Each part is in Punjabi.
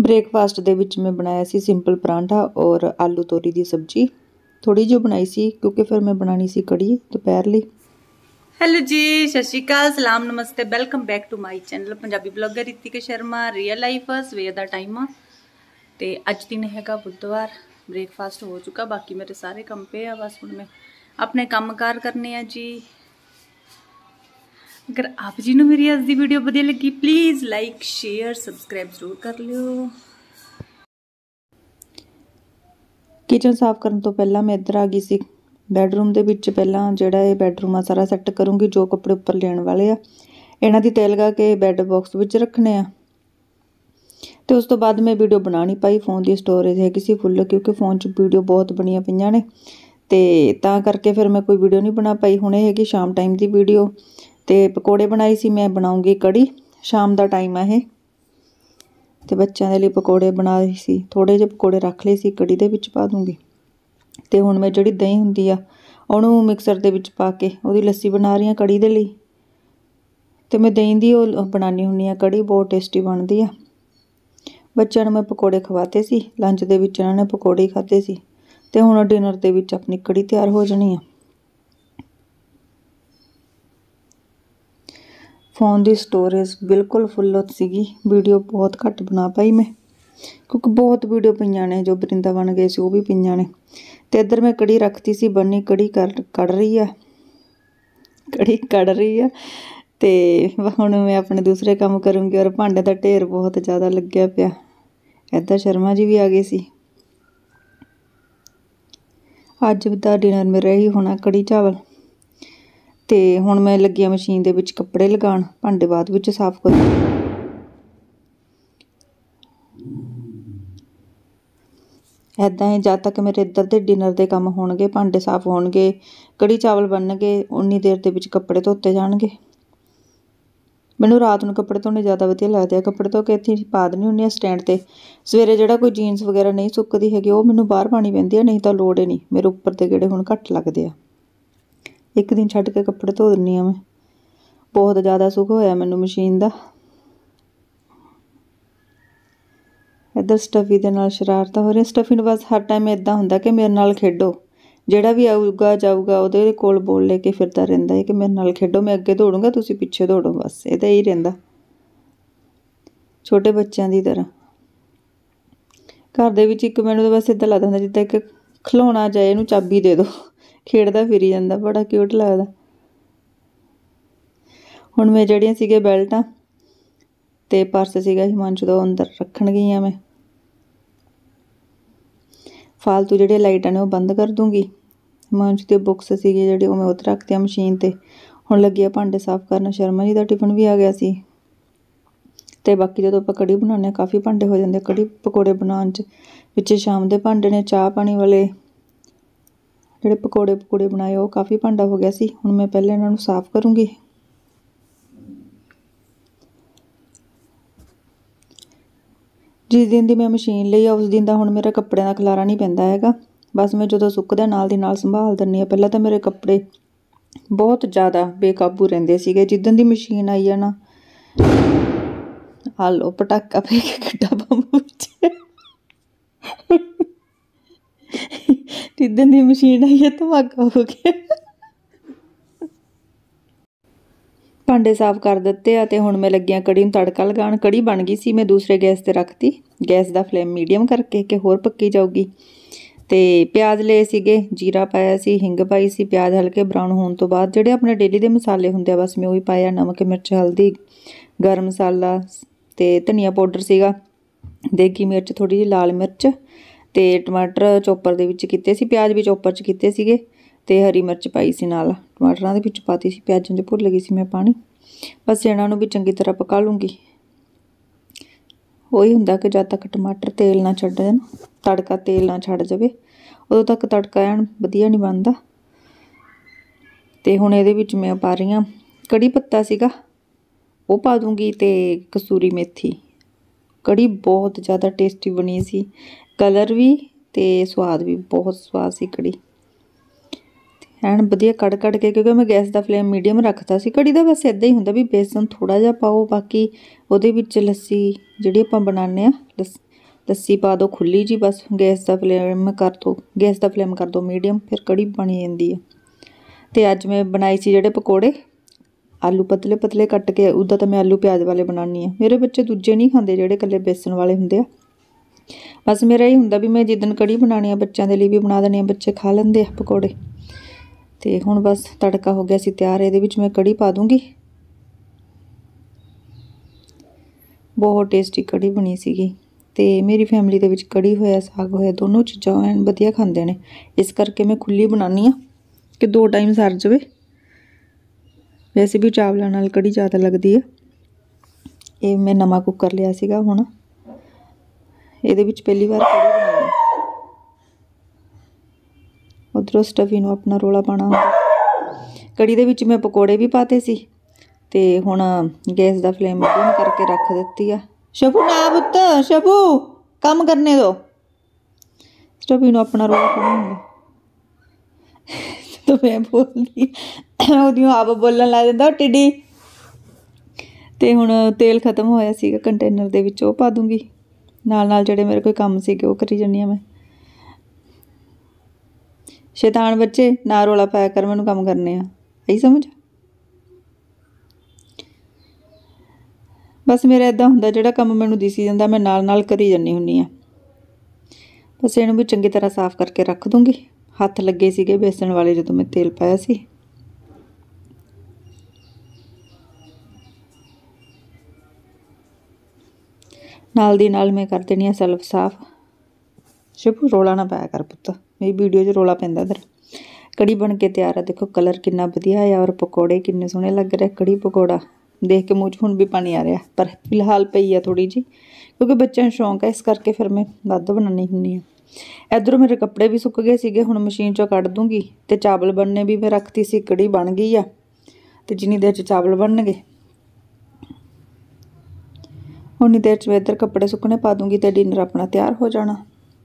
ब्रेकफास्ट दे विच मैं बनाया सी सिंपल परांठा और आलू तोरी दी सब्जी थोड़ी जी बनाई सी क्योंकि फिर मैं बनानी सी कड़ी दोपहर लई। हेलो जी, सत श्री अकाल, सलाम, नमस्ते, welcome back to my channel Punjabi blogger Ritika Sharma. Real life सवेर का टाइम आ ते अज दिन हैगा बुधवार। ब्रेकफास्ट हो चुका, बाकी मेरे सारे काम पे आ, बस हुण मैं अपने काम कार करने जी। अगर आप जी नूं मेरी अज दी वीडियो वधिया लगी प्लीज़ लाइक शेयर सबसक्राइब जरूर कर लियो। किचन साफ करने तो पहला मैं इधर आ गई सी बैडरूम दे विच। पहला जिहड़ा ये बैडरूम आ सारा सैट करूँगी, जो कपड़े उपर लेण वाले आ इन्हां दी तैह लगा के बैड बॉक्स विच रखने आ। तो उस तो बाद मैं वीडियो बना नहीं पाई, फोन की स्टोरेज है किसी फुल, क्योंकि फोन च वीडियो बहुत बनिया पईयां ने ते तां करके फिर मैं कोई वीडियो नहीं बना पाई। हुणे हैगी शाम टाइम की वीडियो ते पकौड़े बनाई सी मैं, बनाऊँगी कड़ी। शाम का टाइम है ते बच्चों के लिए पकौड़े बनाए सी, थोड़े जे पकौड़े रख लए सी, कड़ी दे विच पा दूँगी। ते हुण मैं जिहड़ी दही हुंदी आ उहनूं मिक्सर दे विच पा के उहदी लस्सी बना रही हां कड़ी दे लई। ते मैं दही दी ओह बनानी हुंदी आ कड़ी, बहुत टेस्टी बनदी आ। बच्चों नूं मैं पकौड़े खवाते सी, लंच दे विच इन्हां ने पकौड़े ही खाधे सी ते हुण डिनर दे विच अपनी कड़ी तैयार हो जानी आ। फोन की स्टोरेज बिल्कुल फुल सीगी, वीडियो बहुत घट बना पाई मैं क्योंकि बहुत वीडियो पईयां ने, जो वृंदावन गए सी वो भी पईयां ने। ते इधर मैं कड़ी रखती सी बनी, कड़ी कड़ रही आ, कड़ी कड़ रही आ ते हुण मैं अपने दूसरे काम करूँगी। और भांडे का ढेर बहुत ज़्यादा लग्या पिया। इधर शर्मा जी भी आ गए सी। अज दा डिनर मेरा ही होना कड़ी चावल। ते हुण मैं लगी आ मशीन दे विच कपड़े लगाण, भांडे बाद विच साफ करूँ। इदां ही जद तक मेरे इधर दे डिनर दे काम होणगे, भांडे साफ होणगे, कड़ी चावल बनणगे, उन्नी देर दे विच कपड़े धोते जाणगे। मैनूं रात नूं कपड़े धोने ज़्यादा वधिया लगदे आ। कपड़े धो के इत्थे पा दिंदी हुंदी आ स्टैंड ते। सवेरे जिहड़ा कोई जीन्स वगैरह नहीं सुकदी हैगी वो मैनूं बाहर पानी पैंदी आ, नहीं तां लोड़ ही नहीं। मेरे उपर दे गेड़े हुण घट लगदे आ, एक दिन छड्ड के कपड़े धो दिंदी आ मैं। बहुत ज़्यादा सुख होया मैनूं मशीन दा। इधर स्टफी दे नाल शरारतां हो रही। स्टफी नूं बस हर टाइम इदां हुंदा कि मेरे नाल खेडो, जिहड़ा भी आऊगा जाऊगा ਉਹਦੇ कोल बोल लेके फिरदा रहिंदा है कि मेरे नाल खेडो, मैं अगे दौड़ूंगा तुसीं पिछे दौड़ो, बस ਇਹਦਾ ही रहिंदा छोटे बच्चों की तरह। घर दे विच इक मैनूं बस इदां लगदा हुंदा जिद्दां इक खिलौना जाए, इहनूं चाबी दे दो, खेडदा फिरी जांदा, बड़ा क्यूट लगदा। हुण मैं ਜਿਹੜੀਆਂ ਸੀਗੇ बेल्टां ते पर्स सीगा हिमांशु दा अंदर रखण गई आ मैं। फालतू जिहड़े लाइटां ने वो बंद कर दूँगी। हिमांशु दी बुक्स सीगी जिहड़ी वो मैं उत्ते रखती मशीन ते। हुण लगी आ भांडे साफ करन। शर्मा जी दा टिफिन भी आ गया सी ते बाकी जदों आपां कड़ी बनाउने काफ़ी भांडे हो जांदे कड़ी पकौड़े बनाउण च। पिछे शाम दे भांडे ने, चाह पानी वाले जिहड़े पकौड़े बनाए वो काफ़ी भांडा हो गया सी। हुण मैं पहले इन्हां नूं साफ करूँगी। जिस दिन दी मैं मशीन लई आ उस दिन दा हुण मेरा कपड़िਆਂ दा खलारा नहीं पैंदा हैगा। बस मैं जदों सुकदा नाल दी नाल संभाल दिंदी आ। पहलां तां मेरे कपड़े बहुत ज़्यादा बेकाबू रहिंदे सीगे। जिद्दन दी मशीन आई आ ना, आ लो पटाका फेंक के गड्ढा बंब विच। जिद्दन दी मशीन आई है धमाका हो गया। भांडे साफ कर दिते आ ते हुण मैं लगी आ कड़ी नूं तड़का लगाउण। कड़ी बन गई सी, मैं दूसरे गैस ते रखती, गैस दा फ्लेम मीडियम करके कि होर पक्की जाऊगी। ते प्याज ले सीगे, जीरा पाया सी, हिंग पाई सी। प्याज हल्के ब्राउन होने तो बाद जिहड़े अपने डेली दे मसाले हुंदे आ बस मैं उही पाया, नमक मिर्च हल्दी गर्म मसाला ते धनिया पाउडर सीगा, देगी मिर्च, थोड़ी जी लाल मिर्च ते टमाटर चोपर दे विच कीते सी, प्याज भी चोपर च कीते सीगे ते हरी मिर्च पाई सी नाल, टमाटरां दे विच पाती सी, प्याजां च भुल गई सी मैं पानी। बस इन्हां नूं भी चंगी तरह पका लूँगी। ਉਹੀ ਹੁੰਦਾ कि जद तक टमाटर तेल ना छड्ड देण, तड़का तेल ना छड्ड जावे उदों तक तड़का ऐन वधिया नहीं बनदा। ते हुण इहदे विच मैं पा रही हां कड़ी पत्ता सीगा वो पा दूँगी ते कसूरी मेथी। कड़ी बहुत ज़्यादा टेस्टी बनी सी, कलर भी ते स्वाद भी बहुत स्वाद सी कड़ी। ਐਨ ਵਧੀਆ कड़ के, क्योंकि मैं गैस का फ्लेम मीडियम रखता सी। कड़ी दा बस इदां ही हुंदा भी बेसन थोड़ा जिहा पाओ, बाकी ਉਹਦੇ ਵਿੱਚ ਲੱਸੀ ਜਿਹੜੀ ਆਪਾਂ ਬਣਾਉਂਦੇ ਆ ਲੱਸੀ ਪਾ ਦਿਓ ਖੁੱਲੀ ਜੀ, ਬਸ ਗੈਸ ਦਾ ਫਲੇਮ ਕਰ ਦਿਓ ਮੀਡੀਅਮ, ਫਿਰ ਕੜੀ ਬਣੀ ਜਾਂਦੀ ਹੈ। ਤੇ ਅੱਜ ਮੈਂ ਬਣਾਈ ਸੀ ਜਿਹੜੇ ਪਕੌੜੇ, ਆਲੂ ਪਤਲੇ ਪਤਲੇ ਕੱਟ ਕੇ। ਉੱਦਾਂ ਤਾਂ ਮੈਂ ਆਲੂ ਪਿਆਜ਼ ਵਾਲੇ ਬਣਾਉਂਦੀ ਹਾਂ, ਮੇਰੇ ਬੱਚੇ ਦੂਜੇ ਨਹੀਂ ਖਾਂਦੇ ਜਿਹੜੇ ਇਕੱਲੇ ਬੇਸਣ ਵਾਲੇ ਹੁੰਦੇ ਆ। ਬਸ ਮੇਰਾ ਇਹ ਹੁੰਦਾ ਵੀ ਮੈਂ ਜਿੱਦਣ ਕੜੀ ਬਣਾਉਣੀ ਆ ਬੱਚਿਆਂ ਦੇ ਲਈ ਵੀ ਬਣਾ ਦੇਣੀ ਆ, ਬੱਚੇ ਖਾ ਲੈਂਦੇ ਆ ਪਕੌੜੇ। ਤੇ ਹੁਣ ਬਸ ਤੜਕਾ ਹੋ ਗਿਆ ਸੀ ਤਿਆਰ, ਇਹਦੇ ਵਿੱਚ ਮੈਂ ਕੜੀ ਪਾ ਦੂੰਗੀ। ਬਹੁਤ ਟੇਸਟੀ ਕੜੀ ਬਣੀ ਸੀਗੀ। ਤੇ ਮੇਰੀ ਫੈਮਿਲੀ ਦੇ ਵਿੱਚ ਕੜੀ ਹੋਇਆ ਸਾਗ ਹੋਇਆ ਦੋਨੋਂ ਚੀਜ਼ਾਂ ਐਨ ਵਧੀਆ ਖਾਂਦੇ ਨੇ, ਇਸ ਕਰਕੇ ਮੈਂ ਖੁੱਲੀ ਬਣਾਉਂਦੀ ਹਾਂ ਕਿ 2 ਟਾਈਮ ਸਰ ਜਾਵੇ। ਵੈਸੇ ਵੀ ਚਾਵਲਾਂ ਨਾਲ ਕੜੀ ਜ਼ਿਆਦਾ ਲੱਗਦੀ ਆ। ਇਹ ਮੈਂ ਨਵਾਂ ਕੁੱਕਰ ਲਿਆ ਸੀਗਾ, ਹੁਣ ਇਹਦੇ ਵਿੱਚ ਪਹਿਲੀ ਵਾਰ ਕੜੀ ਬਣਾਈ। ਉੱਧਰੋਂ ਸਟਫੀ ਨੂੰ ਆਪਣਾ ਰੋਲਾ ਪਾਉਣਾ ਹੁੰਦਾ। ਕੜੀ ਦੇ ਵਿੱਚ ਮੈਂ ਪਕੌੜੇ ਵੀ ਪਾਤੇ ਸੀ ਤੇ ਹੁਣ ਗੈਸ ਦਾ ਫਲੇਮ ਮੀਡੀਅਮ ਕਰਕੇ ਰੱਖ ਦਿੱਤੀ ਆ। ਸ਼ਬੂ ਨਾ ਪੁੱਤ, ਸ਼ਬੂ ਕੰਮ ਕਰਨੇ ਦੋ। ਸਟਫੀ ਨੂੰ ਆਪਣਾ ਰੋਲਾ ਪਾਉਣਾ ਹੁੰਦਾ ਤਾਂ ਮੈਂ ਬੋਲਦੀ ਉਹਦੀਆਂ ਆਪ ਬੋਲਣ ਲੱਗ ਜਾਂਦਾ ਟਿੱਡੀ। ਤੇ ਹੁਣ ਤੇਲ ਖਤਮ ਹੋਇਆ ਸੀਗਾ ਕੰਟੇਨਰ ਦੇ ਵਿੱਚ, ਉਹ ਪਾ ਦੂੰਗੀ। ਨਾਲ ਨਾਲ ਜਿਹੜੇ ਮੇਰੇ ਕੋਈ ਕੰਮ ਸੀਗੇ ਉਹ ਕਰੀ ਜਾਂਦੀ ਹਾਂ ਮੈਂ। ਸ਼ੈਤਾਨ ਬੱਚੇ ਨਾ ਰੌਲਾ ਪਾਇਆ ਕਰ, ਮੈਨੂੰ ਕੰਮ ਕਰਨੇ ਆ, ਇਹੀ ਸਮਝ। ਬਸ ਮੇਰਾ ਇੱਦਾਂ ਹੁੰਦਾ ਜਿਹੜਾ ਕੰਮ ਮੈਨੂੰ ਦਿਸੀ ਜਾਂਦਾ ਮੈਂ ਨਾਲ ਨਾਲ ਕਰੀ ਜਾਂਦੀ ਹੁੰਦੀ ਹਾਂ। ਬਸ ਇਹਨੂੰ ਵੀ ਚੰਗੀ ਤਰ੍ਹਾਂ ਸਾਫ਼ ਕਰਕੇ ਰੱਖ ਦੂੰਗੀ। ਹੱਥ ਲੱਗੇ ਸੀਗੇ ਬੇਸਣ ਵਾਲੇ ਜਦੋਂ ਮੈਂ ਤੇਲ ਪਾਇਆ ਸੀ। ਨਾਲ ਦੀ ਨਾਲ ਮੈਂ ਕਰ ਦੇਣੀ ਆ ਸੈਲਫ ਸਾਫ਼। ਸ਼ੁਭ ਰੌਲਾ ਨਾ ਪਾਇਆ ਕਰ ਪੁੱਤ, ਮੇਰੀ ਵੀਡੀਓ 'ਚ ਰੌਲਾ ਪੈਂਦਾ ਇੱਧਰ। ਕੜੀ ਬਣ ਕੇ ਤਿਆਰ ਆ, ਦੇਖੋ ਕਲਰ ਕਿੰਨਾ ਵਧੀਆ ਆ ਔਰ ਪਕੌੜੇ ਕਿੰਨੇ ਸੋਹਣੇ ਲੱਗ ਰਹੇ। ਕੜੀ ਪਕੌੜਾ ਦੇਖ ਕੇ ਮੂੰਹ 'ਚ ਹੁਣ ਵੀ ਪਾਣੀ ਆ ਰਿਹਾ, ਪਰ ਫਿਲਹਾਲ ਪਈ ਆ ਥੋੜ੍ਹੀ ਜਿਹੀ ਕਿਉਂਕਿ ਬੱਚਿਆਂ ਨੂੰ ਸ਼ੌਂਕ ਹੈ, ਇਸ ਕਰਕੇ ਫਿਰ ਮੈਂ ਵੱਧ ਬਣਾਉਂਦੀ ਹੁੰਦੀ ਹਾਂ। ਇੱਧਰੋਂ ਮੇਰੇ ਕੱਪੜੇ ਵੀ ਸੁੱਕ ਗਏ ਸੀਗੇ, ਹੁਣ ਮਸ਼ੀਨ 'ਚੋਂ ਕੱਢ ਦੂੰਗੀ। ਤੇ ਚਾਵਲ ਬਣਨੇ ਵੀ ਮੈਂ ਰੱਖਤੀ ਸੀ, ਕੜੀ ਬਣ ਗਈ ਆ ਤੇ ਜਿੰਨੀ ਦੇਰ 'ਚ ਚਾਵਲ ਬਣਨਗੇ ਉਨੀ ਦੇਰ 'ਚ ਮੈਂ ਇੱਧਰ ਕੱਪੜੇ ਸੁੱਕਣੇ ਪਾ ਦੂੰਗੀ ਤੇ ਡਿਨਰ ਆਪਣਾ ਤਿਆਰ ਹੋ ਜਾਣਾ।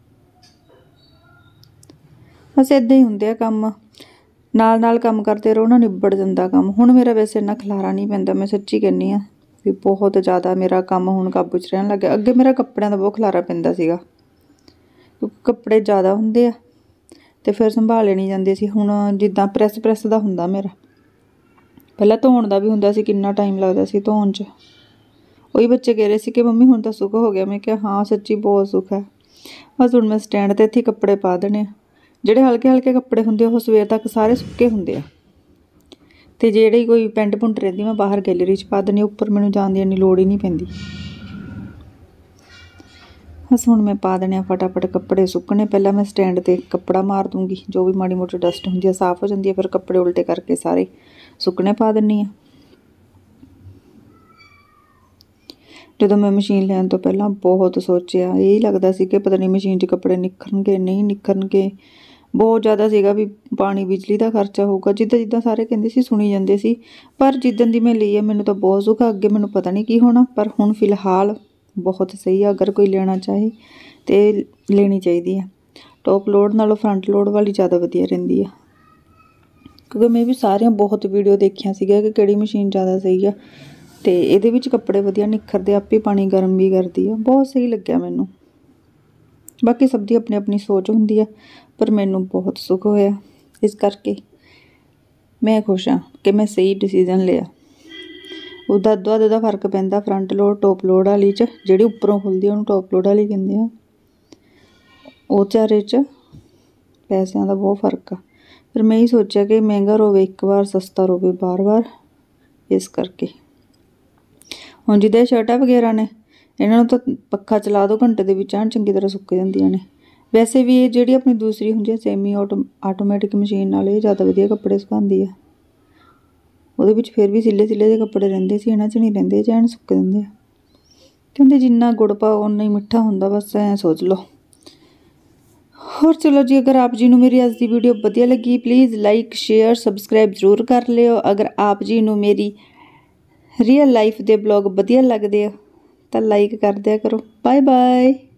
ਬਸ ਇੱਦਾਂ ਹੀ ਹੁੰਦੇ ਆ ਕੰਮ, ਨਾਲ ਨਾਲ ਕੰਮ ਕਰਦੇ ਰਹੋ ਨਾ, ਨਿਬੜ ਜਾਂਦਾ ਕੰਮ। ਹੁਣ ਮੇਰਾ ਵੈਸੇ ਇੰਨਾ ਖਲਾਰਾ ਨਹੀਂ ਪੈਂਦਾ, ਮੈਂ ਸੱਚੀ ਕਹਿੰਦੀ ਹਾਂ ਵੀ ਬਹੁਤ ਜ਼ਿਆਦਾ ਮੇਰਾ ਕੰਮ ਹੁਣ ਕਾਬੂ 'ਚ ਰਹਿਣ ਲੱਗਿਆ। ਅੱਗੇ ਮੇਰਾ ਕੱਪੜਿਆਂ ਦਾ ਬਹੁਤ ਖਲਾਰਾ ਪੈਂਦਾ ਸੀਗਾ ਕਿਉਂਕਿ ਕੱਪੜੇ ਜ਼ਿਆਦਾ ਹੁੰਦੇ ਆ ਤੇ ਫਿਰ ਸੰਭਾਲੇ ਨਹੀਂ ਜਾਂਦੇ ਸੀ। ਹੁਣ ਜਿੱਦਾਂ ਪ੍ਰੈਸ ਦਾ ਹੁੰਦਾ ਮੇਰਾ, ਪਹਿਲਾਂ ਧੋਣ ਦਾ ਵੀ ਹੁੰਦਾ ਸੀ, ਕਿੰਨਾ ਟਾਈਮ ਲੱਗਦਾ ਸੀ ਧੋਣ 'ਚ। ਉਹੀ ਬੱਚੇ ਕਹਿ ਰਹੇ ਸੀ ਕਿ ਮੰਮੀ ਹੁਣ ਤਾਂ ਸੁੱਕ ਹੋ ਗਿਆ। ਮੈਂ ਕਿਹਾ ਹਾਂ ਸੱਚੀ ਬਹੁਤ ਸੁੱਖ ਹੈ। ਬਸ ਹੁਣ ਮੈਂ ਸਟੈਂਡ 'ਤੇ ਇੱਥੇ ਕੱਪੜੇ ਪਾ ਦੇਣੇ। ਜਿਹੜੇ ਹਲਕੇ ਹਲਕੇ ਕੱਪੜੇ ਹੁੰਦੇ ਉਹ ਸਵੇਰ ਤੱਕ ਸਾਰੇ ਸੁੱਕੇ ਹੁੰਦੇ ਆ ਤੇ ਜਿਹੜੀ ਕੋਈ ਪੈਂਟ ਪੁੰਟ ਰਹਿੰਦੀ ਮੈਂ ਬਾਹਰ ਗੈਲਰੀ 'ਚ ਪਾ ਦਿੰਦੀ, ਉੱਪਰ ਮੈਨੂੰ ਜਾਣ ਦੀ ਇੰਨੀ ਲੋੜ ਹੀ ਨਹੀਂ ਪੈਂਦੀ। ਬਸ ਹੁਣ ਮੈਂ ਪਾ ਦੇਣੇ ਆ ਫਟਾਫਟ ਕੱਪੜੇ ਸੁੱਕਣੇ। ਪਹਿਲਾਂ ਮੈਂ ਸਟੈਂਡ 'ਤੇ ਕੱਪੜਾ ਮਾਰ ਦੂੰਗੀ, ਜੋ ਵੀ ਮਾੜੀ ਮੋਟੀ ਡਸਟ ਹੁੰਦੀ ਆ ਸਾਫ਼ ਹੋ ਜਾਂਦੀ ਹੈ। ਫਿਰ ਕੱਪੜੇ ਉਲਟੇ ਕਰਕੇ ਸਾਰੇ ਸੁੱਕਣੇ ਪਾ ਦਿੰਦੀ ਹਾਂ। ਜਦੋਂ ਮੈਂ ਮਸ਼ੀਨ ਲੈਣ ਤੋਂ ਪਹਿਲਾਂ ਬਹੁਤ ਸੋਚਿਆ, ਇਹ ਲੱਗਦਾ ਸੀ ਕਿ ਪਤਾ ਨਹੀਂ ਮਸ਼ੀਨ 'ਚ ਕੱਪੜੇ ਨਿਖਰਨਗੇ ਨਹੀਂ ਨਿਖਰਨਗੇ। ਬਹੁਤ ਜ਼ਿਆਦਾ ਸੀਗਾ ਵੀ ਪਾਣੀ ਬਿਜਲੀ ਦਾ ਖਰਚਾ ਹੋਊਗਾ, ਜਿੱਦਾਂ ਜਿੱਦਾਂ ਸਾਰੇ ਕਹਿੰਦੇ ਸੀ ਸੁਣੀ ਜਾਂਦੇ ਸੀ। ਪਰ ਜਿੱਦਣ ਦੀ ਮੈਂ ਲਈ ਆ ਮੈਨੂੰ ਤਾਂ ਬਹੁਤ ਸੁੱਖ ਆ। ਅੱਗੇ ਮੈਨੂੰ ਪਤਾ ਨਹੀਂ ਕੀ ਹੋਣਾ, ਪਰ ਹੁਣ ਫਿਲਹਾਲ ਬਹੁਤ ਸਹੀ ਆ। ਅਗਰ ਕੋਈ ਲੈਣਾ ਚਾਹੇ ਤਾਂ ਲੈਣੀ ਚਾਹੀਦੀ ਆ। ਟੋਪ ਲੋਡ ਨਾਲੋਂ ਫਰੰਟ ਲੋਡ ਵਾਲੀ ਜ਼ਿਆਦਾ ਵਧੀਆ ਰਹਿੰਦੀ ਆ, ਕਿਉਂਕਿ ਮੈਂ ਵੀ ਸਾਰੀਆਂ ਬਹੁਤ ਵੀਡੀਓ ਦੇਖੀਆਂ ਸੀਗੀਆਂ ਕਿ ਕਿਹੜੀ ਮਸ਼ੀਨ ਜ਼ਿਆਦਾ ਸਹੀ ਆ ਤੇ ਇਹਦੇ ਵਿੱਚ ਕੱਪੜੇ ਵਧੀਆ ਨਿਖਰਦੇ, ਆਪੇ ਪਾਣੀ ਗਰਮ ਵੀ ਕਰਦੀ ਆ। ਬਹੁਤ ਸਹੀ ਲੱਗਿਆ ਮੈਨੂੰ। ਬਾਕੀ ਸਭ ਦੀ ਆਪਣੀ ਆਪਣੀ ਸੋਚ ਹੁੰਦੀ ਆ, ਪਰ ਮੈਨੂੰ ਬਹੁਤ ਸੁੱਖ ਹੋਇਆ, ਇਸ ਕਰਕੇ ਮੈਂ ਖੁਸ਼ ਹਾਂ ਕਿ ਮੈਂ ਸਹੀ ਡਿਸੀਜ਼ਨ ਲਿਆ। ਉਹਦਾ ਅੱਧੋ ਦਾ ਫਰਕ ਪੈਂਦਾ ਫਰੰਟ ਲੋਡ ਟੋਪ ਲੋਡ ਵਾਲੀ 'ਚ। ਜਿਹੜੀ ਉੱਪਰੋਂ ਖੁੱਲਦੀ ਉਹਨੂੰ ਟੋਪ ਲੋਡ ਵਾਲੀ ਕਹਿੰਦੇ ਆ। ਉਹ ਚਾਰੇ 'ਚ ਪੈਸਿਆਂ ਦਾ ਬਹੁਤ ਫਰਕ ਆ। ਫਿਰ ਮੈਂ ਹੀ ਸੋਚਿਆ ਕਿ ਮਹਿੰਗਾ ਰੋਵੇ ਇੱਕ ਵਾਰ, ਸਸਤਾ ਰੋਵੇ ਬਾਰ-ਬਾਰ, ਇਸ ਕਰਕੇ। ਹੁਣ ਜਿੱਦਾਂ ਸ਼ਰਟਾਂ ਵਗੈਰਾ ਨੇ, ਇਹਨਾਂ ਨੂੰ ਤਾਂ ਪੱਖਾ ਚਲਾ ਦਿਓ ਘੰਟੇ ਦੇ ਵਿੱਚ ਐਨ ਚੰਗੀ ਤਰ੍ਹਾਂ ਸੁੱਕ ਜਾਂਦੀਆਂ ਨੇ। ਵੈਸੇ ਵੀ ਇਹ ਜਿਹੜੀ ਆਪਣੀ ਦੂਸਰੀ ਹੁੰਦੀ ਹੈ ਸੈਮੀ ਆਟੋਮੈਟਿਕ ਮਸ਼ੀਨ ਨਾਲ, ਇਹ ਜ਼ਿਆਦਾ ਵਧੀਆ ਕੱਪੜੇ ਸੁਕਾਉਂਦੀ ਆ। ਉਹਦੇ ਵਿੱਚ ਫਿਰ ਵੀ ਸਿੱਲੇ ਜਿਹੇ ਕੱਪੜੇ ਰਹਿੰਦੇ ਸੀ, ਇਹਨਾਂ 'ਚ ਨਹੀਂ ਰਹਿੰਦੇ, ਐਨ ਸੁੱਕ ਜਾਂਦੇ ਆ। ਕਹਿੰਦੇ ਜਿੰਨਾ ਗੁੜ ਪਾਓ ਓਨਾ ਹੀ ਮਿੱਠਾ ਹੁੰਦਾ, ਬਸ ਐਂ ਸੋਚ ਲਓ। ਹੋਰ ਚਲੋ ਜੀ, ਅਗਰ ਆਪ ਜੀ ਨੂੰ ਮੇਰੀ ਅੱਜ ਦੀ ਵੀਡੀਓ ਵਧੀਆ ਲੱਗੀ ਪਲੀਜ਼ ਲਾਈਕ ਸ਼ੇਅਰ ਸਬਸਕ੍ਰਾਈਬ ਜ਼ਰੂਰ ਕਰ ਲਿਓ। ਅਗਰ ਆਪ ਜੀ ਨੂੰ ਮੇਰੀ ਰੀਅਲ ਲਾਈਫ ਦੇ ਬਲੌਗ ਵਧੀਆ ਲੱਗਦੇ ਆ ਤਾਂ ਲਾਈਕ ਕਰ ਦਿਆ ਕਰੋ। Bye bye.